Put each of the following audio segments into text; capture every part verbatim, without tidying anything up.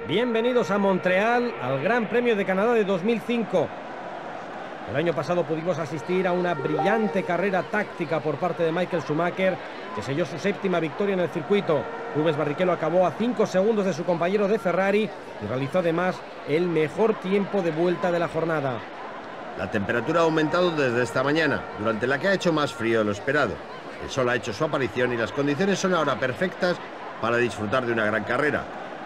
Bienvenidos a Montreal, al Gran Premio de Canadá de dos mil cinco. El año pasado pudimos asistir a una brillante carrera táctica por parte de Michael Schumacher, que selló su séptima victoria en el circuito. Rubens Barrichello acabó a cinco segundos de su compañero de Ferrari y realizó además el mejor tiempo de vuelta de la jornada. La temperatura ha aumentado desde esta mañana, durante la que ha hecho más frío de lo esperado. El sol ha hecho su aparición y las condiciones son ahora perfectas para disfrutar de una gran carrera.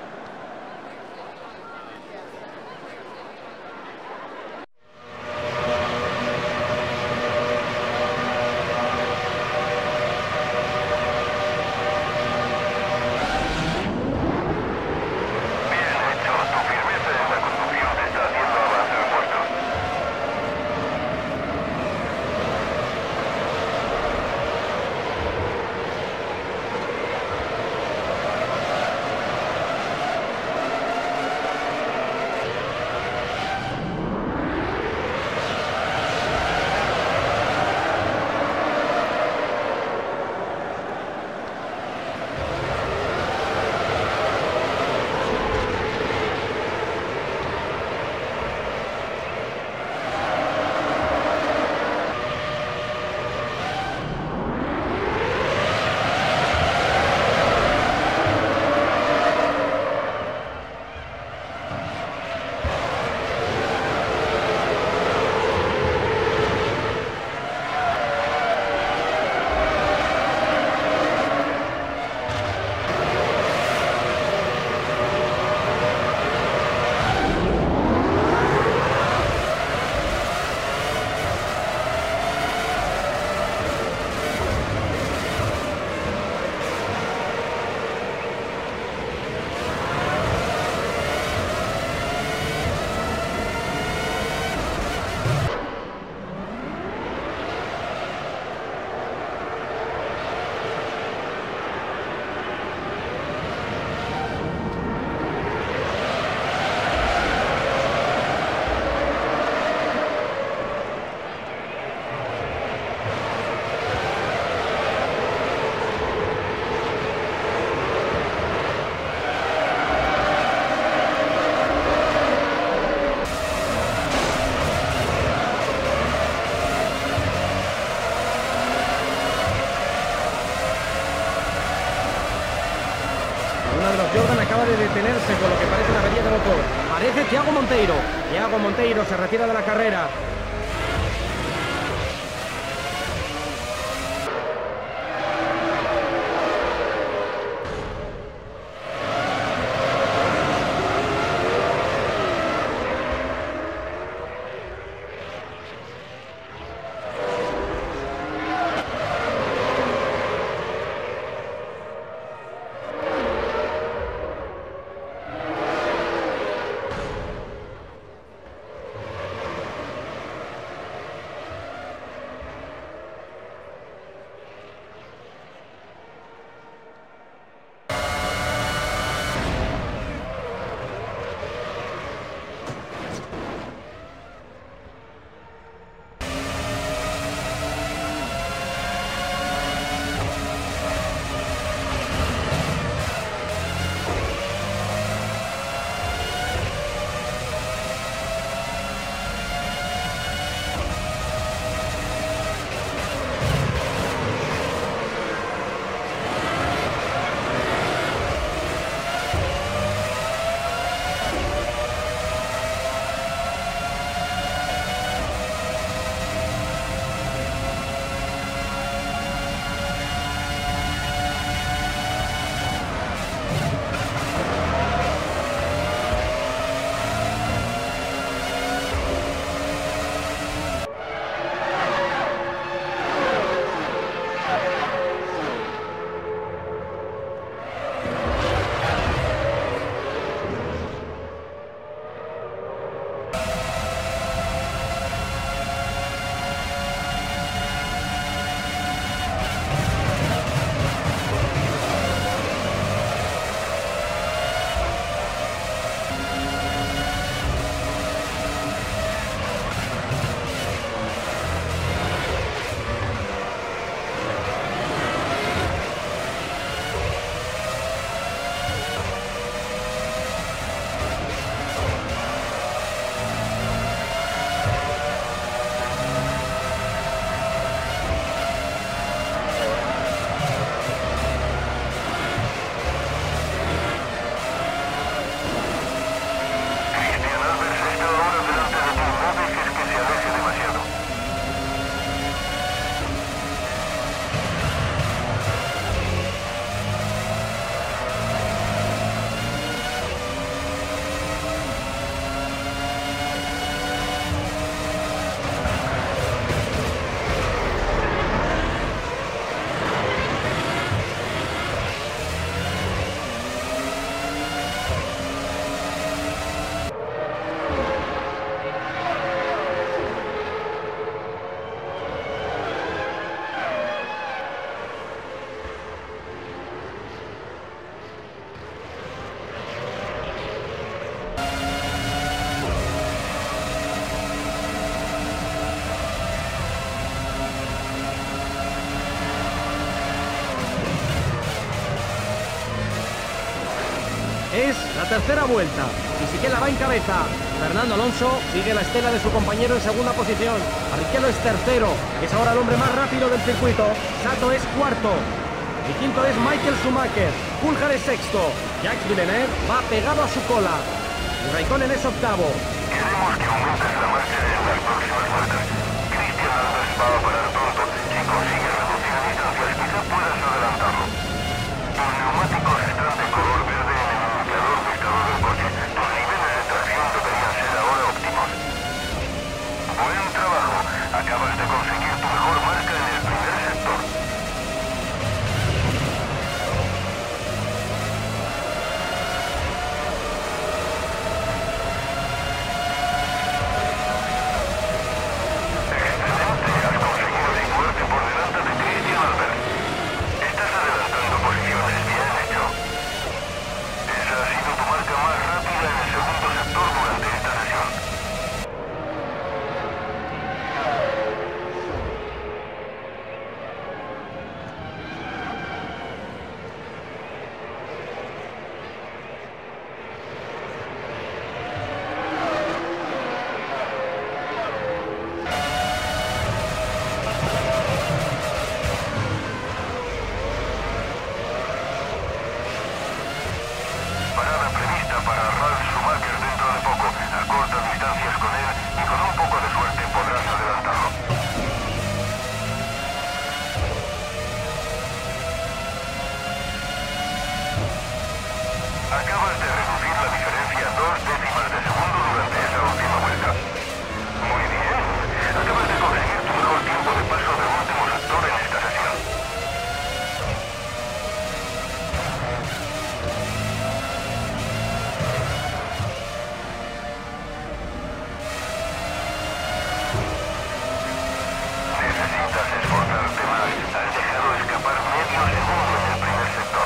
Jordan acaba de detenerse con lo que parece una avería de motor. Parece Thiago Monteiro. Thiago Monteiro se retira de la carrera. tercera vuelta. Fisichella va en cabeza. Fernando Alonso sigue la estela de su compañero en segunda posición. Barrichello es tercero. Es ahora el hombre más rápido del circuito. Sato es cuarto. El quinto es Michael Schumacher. Coulthard es sexto. Jacques Villeneuve va pegado a su cola. Y Raikkonen es octavo. Queremos que aumentes la marcha en las próximas vueltas. Christian Albers va a parar pronto. Si consigues reducir distancias, quizá puedas adelantarlo. Tus neumáticos están de color verde en el indicador de estado del coche. Tus niveles de tracción deberían ser ahora óptimos. Buen trabajo. Acabas de conseguir tu mejor marca en el primer sector. Acabas de reducir la diferencia a dos décimas de segundo durante esa última vuelta. Muy bien. Acabas de conseguir tu mejor tiempo de paso del último sector en esta sesión. Necesitas esforzarte más. Has dejado escapar medio segundo en el primer sector.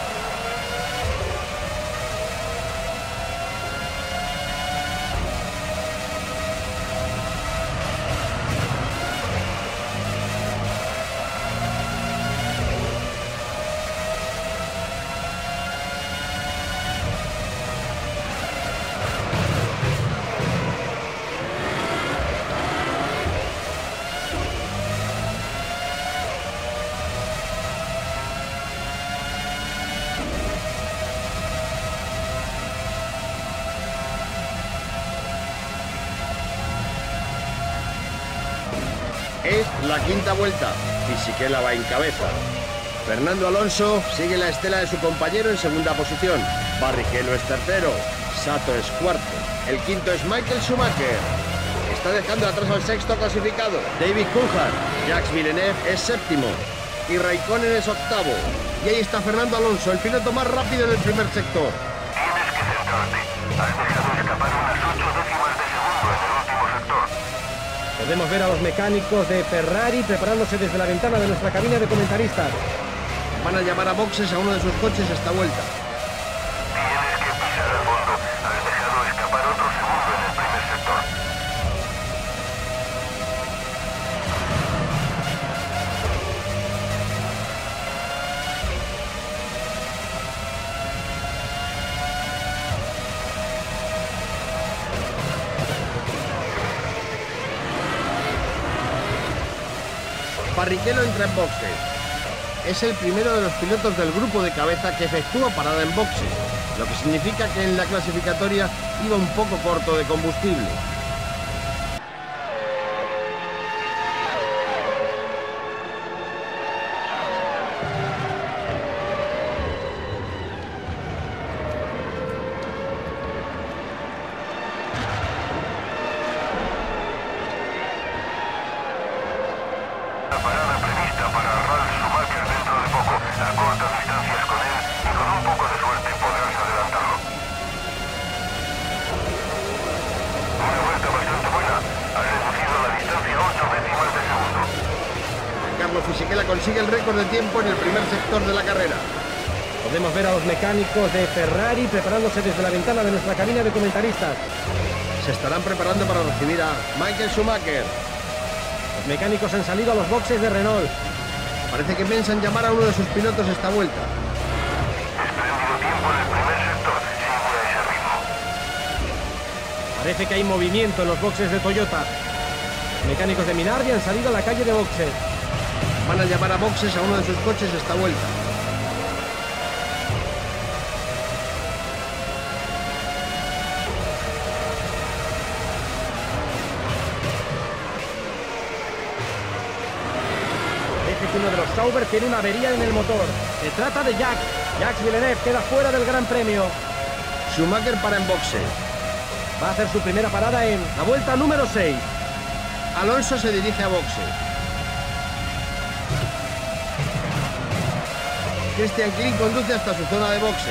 Es la quinta vuelta. Fisichella va en cabeza. Fernando Alonso sigue la estela de su compañero en segunda posición. Barrichello es tercero. Sato es cuarto. El quinto es Michael Schumacher. Está dejando atrás al sexto clasificado, David Coulthard. Jacques Villeneuve es séptimo. Y Raikkonen es octavo. Y ahí está Fernando Alonso, el piloto más rápido en el primer sector. Tienes que centrarte. Has dejado escapar unas ocho décimas de segundo en el último sector. Podemos ver a los mecánicos de Ferrari preparándose desde la ventana de nuestra cabina de comentaristas. Van a llamar a boxes a uno de sus coches esta vuelta. Tienes que pisar a fondo. Has dejado escapar otro segundo en el primer sector. Barrichello entra en boxes. Es el primero de los pilotos del grupo de cabeza que efectúa parada en boxes, lo que significa que en la clasificatoria iba un poco corto de combustible. La parada prevista para Ralf Schumacher dentro de poco. Acorta distancias con él y con un poco de suerte podrás adelantarlo. Una vuelta bastante buena. Has reducido la distancia a ocho décimas de segundo. Carlos Fisichella consigue el récord de tiempo en el primer sector de la carrera. Podemos ver a los mecánicos de Ferrari preparándose desde la ventana de nuestra cabina de comentaristas. Se estarán preparando para recibir a Michael Schumacher. Los mecánicos han salido a los boxes de Renault. Parece que piensan llamar a uno de sus pilotos esta vuelta. Espléndido tiempo en el primer sector. Sigue a ese Parece que hay movimiento en los boxes de Toyota. Los mecánicos de Minardi han salido a la calle de boxes. Van a llamar a boxes a uno de sus coches esta vuelta. Parece que uno de los Sauber tiene una avería en el motor. Se trata de Jacques. Jacques Villeneuve queda fuera del Gran Premio. Schumacher para en boxes. Va a hacer su primera parada en la vuelta número seis. Alonso se dirige a boxes. Christian Klien conduce hasta su zona de boxes.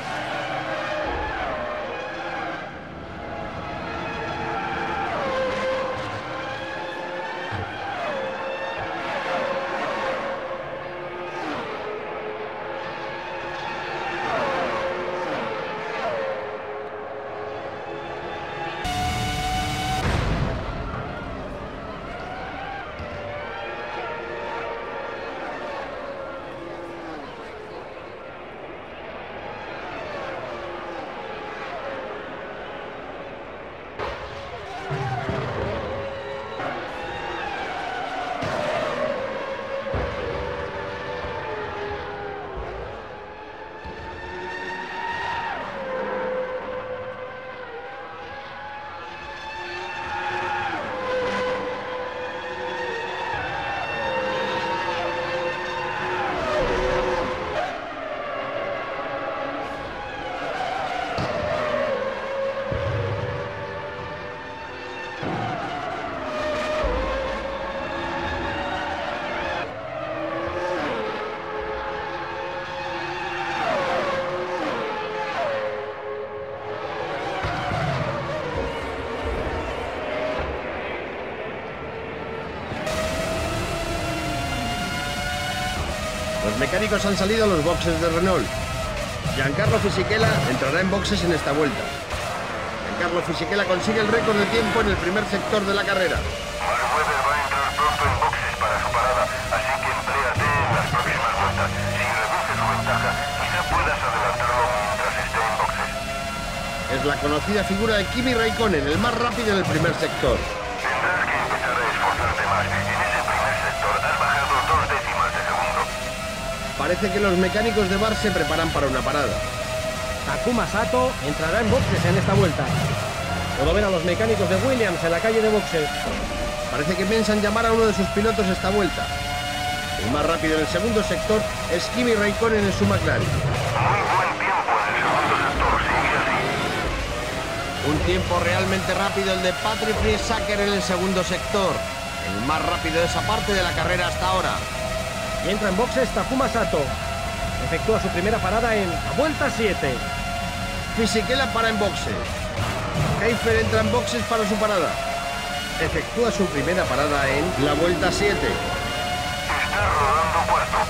Los mecánicos han salido a los boxes de Renault. Giancarlo Fisichella entrará en boxes en esta vuelta. Giancarlo Fisichella consigue el récord de tiempo en el primer sector de la carrera. Mark Webber va a entrar pronto en boxes para su parada, así que empléate en las próximas vueltas. Si reduce su ventaja, quizá puedas adelantarlo mientras esté en boxes. Es la conocida figura de Kimi Raikkonen, el más rápido en el primer sector. Tendrás que empezar a esforzarte más. En ese primer sector has bajado dos décimas de segundo. Parece que los mecánicos de Bar se preparan para una parada. Takuma Sato entrará en boxes en esta vuelta. Puedo ver a los mecánicos de Williams en la calle de boxes. Parece que piensan llamar a uno de sus pilotos esta vuelta. El más rápido en el segundo sector es Kimi Raikkonen en su McLaren. Muy buen tiempo en el segundo sector, sigue así. Un tiempo realmente rápido el de Patrick Friesacker en el segundo sector. El más rápido de esa parte de la carrera hasta ahora. Y entra en boxes Takuma Sato. Efectúa su primera parada en la vuelta siete. Fisichella para en boxes. Heifer entra en boxes para su parada. Efectúa su primera parada en la vuelta siete. Está rodando puerto.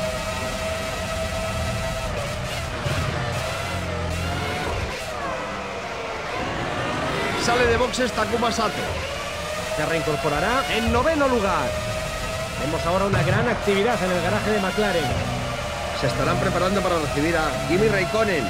Sale de boxes Takuma Sato. Se reincorporará en noveno lugar. Vemos ahora una gran actividad en el garaje de McLaren. Se estarán preparando para recibir a Kimi Raikkonen.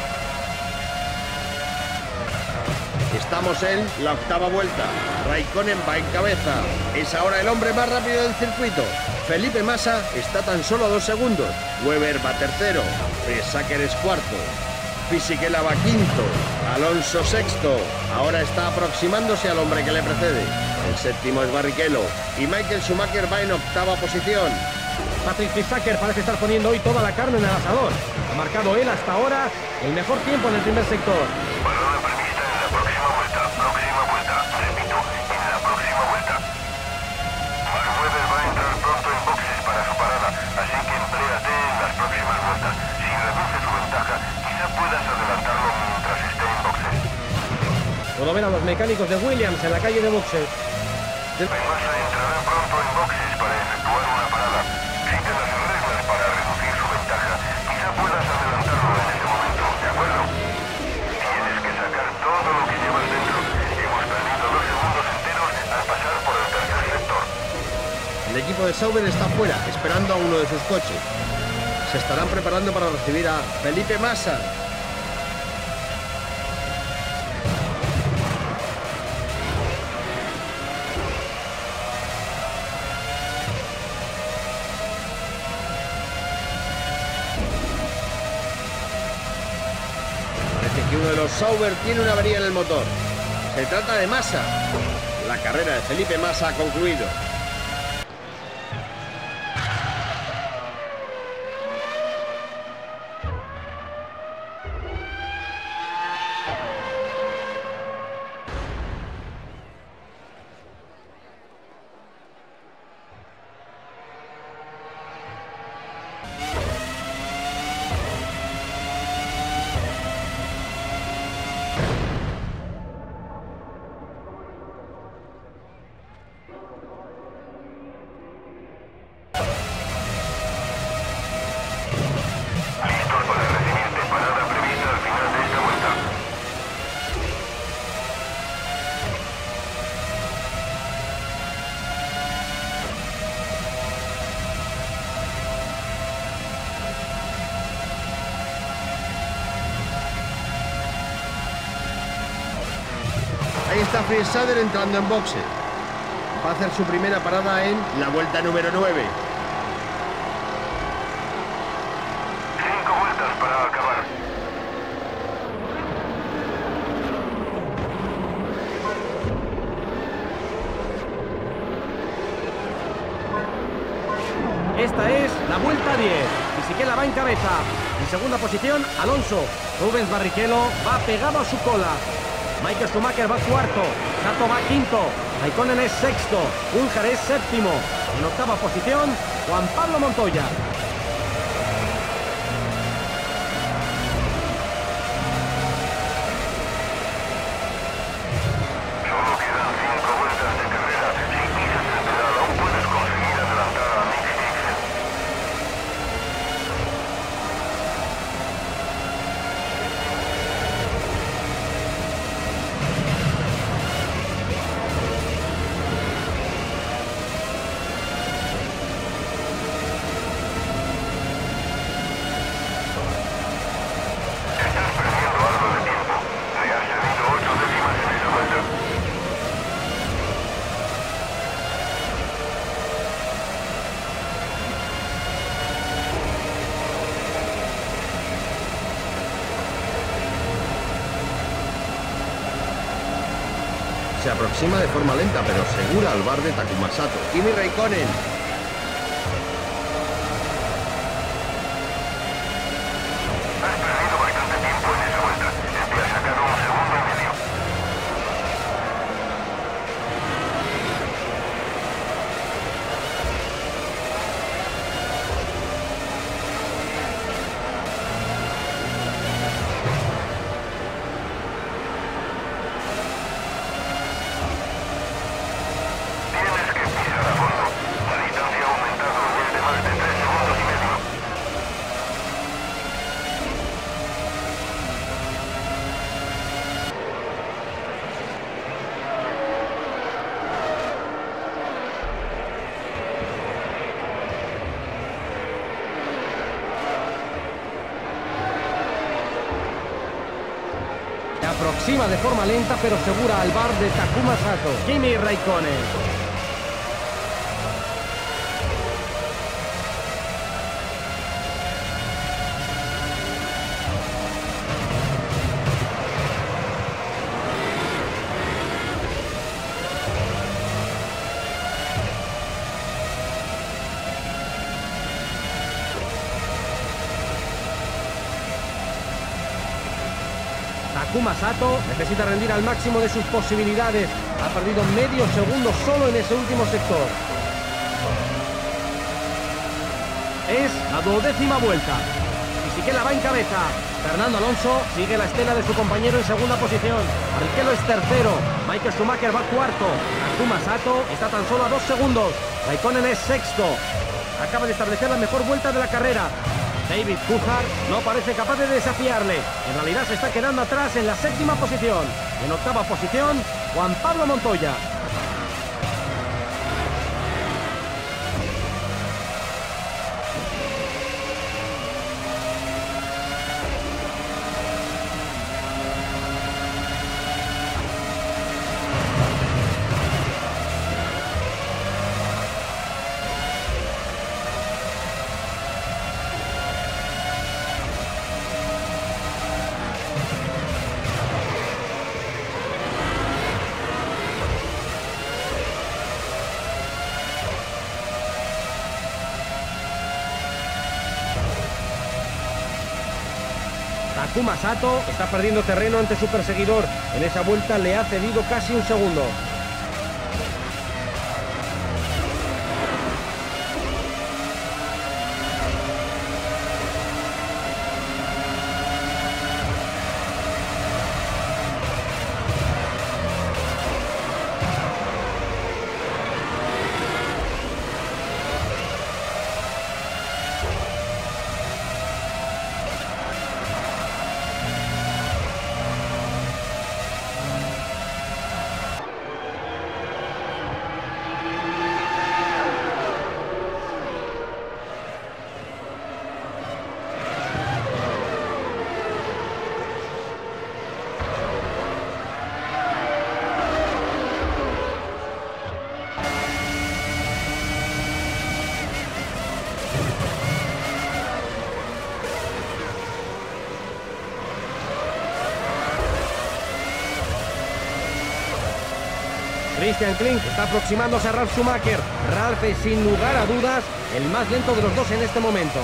Estamos en la octava vuelta. Raikkonen va en cabeza. Es ahora el hombre más rápido del circuito. Felipe Massa está tan solo a dos segundos. Webber va tercero. Friesacker es cuarto. Fisichella va quinto. Alonso sexto. Ahora está aproximándose al hombre que le precede. El séptimo es Barrichello. Y Michael Schumacher va en octava posición. Patrick Friesacker parece estar poniendo hoy toda la carne en el asador. Ha marcado él hasta ahora el mejor tiempo en el primer sector. Parada prevista en la próxima vuelta. Próxima vuelta. Repito, en la próxima vuelta. Mark Webber va a entrar pronto en boxes para su parada, así que empléate en las próximas vueltas. Si reduce su ventaja, quizá puedas adelantarlo mientras esté en boxes. Puedo ver a los mecánicos de Williams en la calle de boxes. Massa entrará pronto en boxes para efectuar una parada. Si te las arreglas para reducir su ventaja, quizá puedas adelantarlo en ese momento, ¿de acuerdo? Tienes que sacar todo lo que llevas dentro. Hemos perdido dos segundos enteros al pasar por el tercer sector. El equipo de Sauber está fuera, esperando a uno de sus coches. Se estarán preparando para recibir a Felipe Massa. Sauber tiene una avería en el motor. Se trata de Massa. La carrera de Felipe Massa ha concluido. Ahí está Fritz Sader entrando en boxe. Va a hacer su primera parada en la vuelta número nueve. Cinco vueltas para acabar. Esta es la vuelta diez. Fisichella va en cabeza. En segunda posición, Alonso. Rubens Barrichello va pegado a su cola. Michael Schumacher va cuarto. Sato va quinto. Raikkonen es sexto. Ungar es séptimo. En octava posición, Juan Pablo Montoya. Solo quedan cinco vueltas de carrera. Si pisas el pedal, aún puedes conseguir adelantar a Nick Heidfeld. Estás perdiendo algo de tiempo. Le has cedido ocho décimas en esa vuelta. Se aproxima de forma lenta pero segura al bar de Takuma Sato. Kimi Raikkonen. Has perdido bastante tiempo en esa vuelta. Te has sacado un segundo y medio. Tienes que pisar a fondo. La distancia ha aumentado y es de más de tres segundos y medio. Se aproxima de forma lenta pero segura al bar de Takuma Sato. Kimi Raikkonen. Takuma Sato necesita rendir al máximo de sus posibilidades. Ha perdido medio segundo solo en ese último sector. Es la duodécima vuelta. Fisichella va en cabeza. Fernando Alonso sigue la estela de su compañero en segunda posición. Barrichello es tercero. Michael Schumacher va cuarto. Takuma Sato está tan solo a dos segundos. Raikkonen es sexto. Acaba de establecer la mejor vuelta de la carrera. David Coulthard no parece capaz de desafiarle. En realidad se está quedando atrás en la séptima posición. En octava posición, Juan Pablo Montoya. Takuma Sato está perdiendo terreno ante su perseguidor. En esa vuelta le ha cedido casi un segundo. Christian Klink está aproximándose a Ralf Schumacher. Ralf es sin lugar a dudas el más lento de los dos en este momento.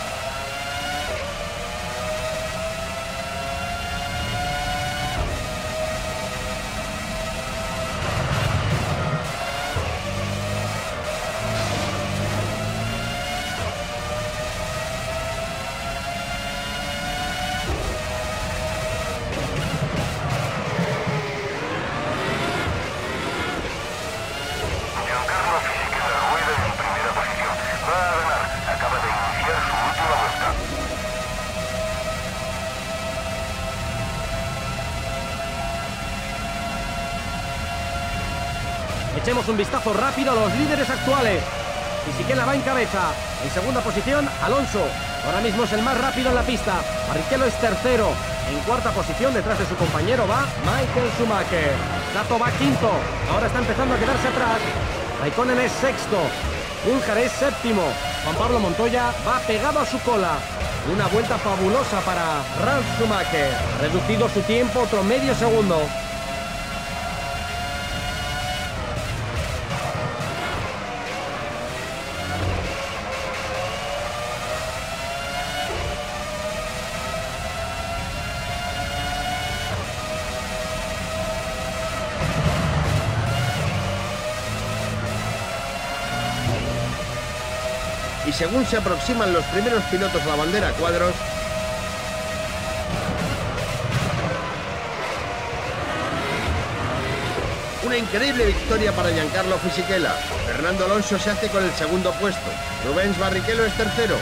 Echemos un vistazo rápido a los líderes actuales. Fisichella va en cabeza. En segunda posición, Alonso. Ahora mismo es el más rápido en la pista. Barrichello es tercero. En cuarta posición, detrás de su compañero, va Michael Schumacher. Sato va quinto. Ahora está empezando a quedarse atrás. Raikkonen es sexto. Unjar es séptimo. Juan Pablo Montoya va pegado a su cola. Una vuelta fabulosa para Ralf Schumacher. Ha reducido su tiempo otro medio segundo. Y según se aproximan los primeros pilotos a la bandera a cuadros, una increíble victoria para Giancarlo Fisichella. Fernando Alonso se hace con el segundo puesto. Rubens Barrichello es tercero.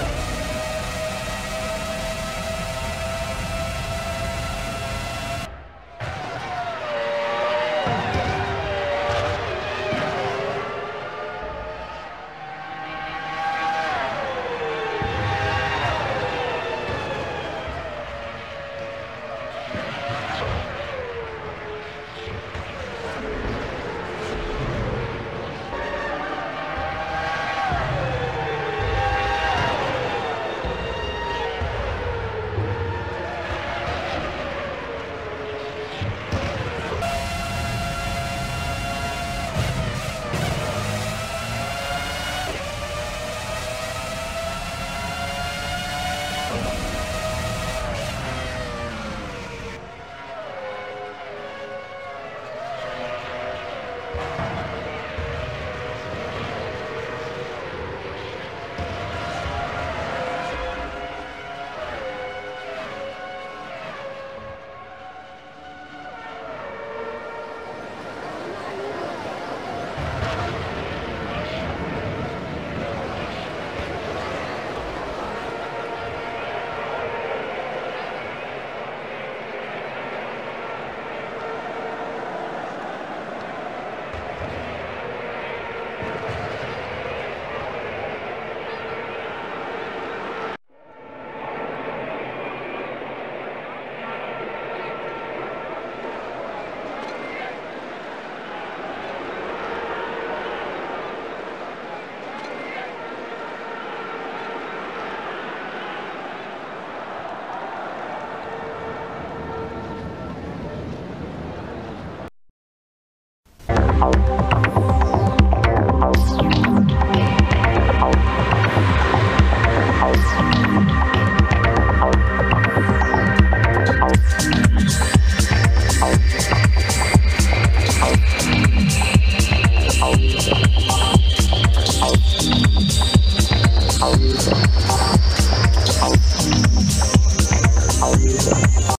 Thank you.